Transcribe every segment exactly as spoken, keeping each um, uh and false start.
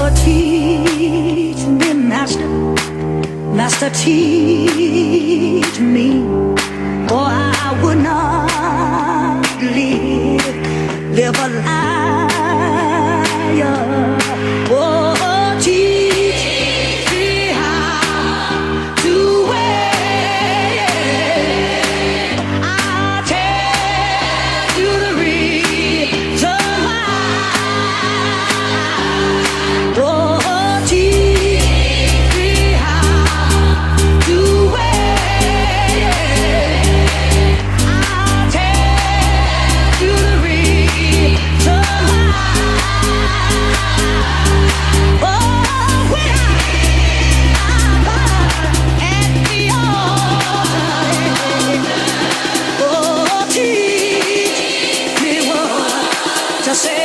Oh, teach me, Master, Master, teach me, or I would not live, live a liar. Oh, teach me how to wait. I'll tell you the reason why. Oh, teach me how to wait. I'll tell you the reason why. Oh, when I'm at the altar, oh, teach me what to say.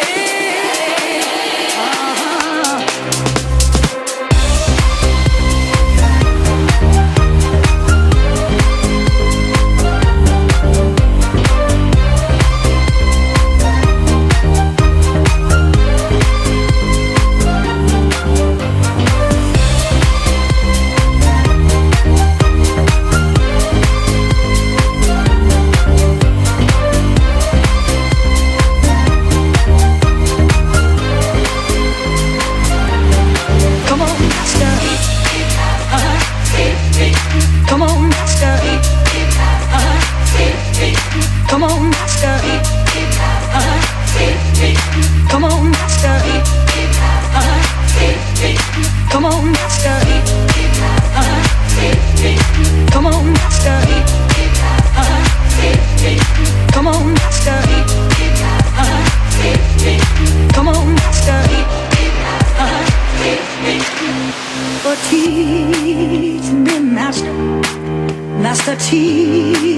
Come on, Master. Uh-huh. Come on, Master. Uh-huh. Come on, Master. Uh-huh. Come on, Master. Uh-huh. Come on, Master. Uh-huh. Come on, Master. Uh-huh. Come on, Master. Uh-huh. Come on, Master. Uh-huh. Oh, teach me, Master, Master, teach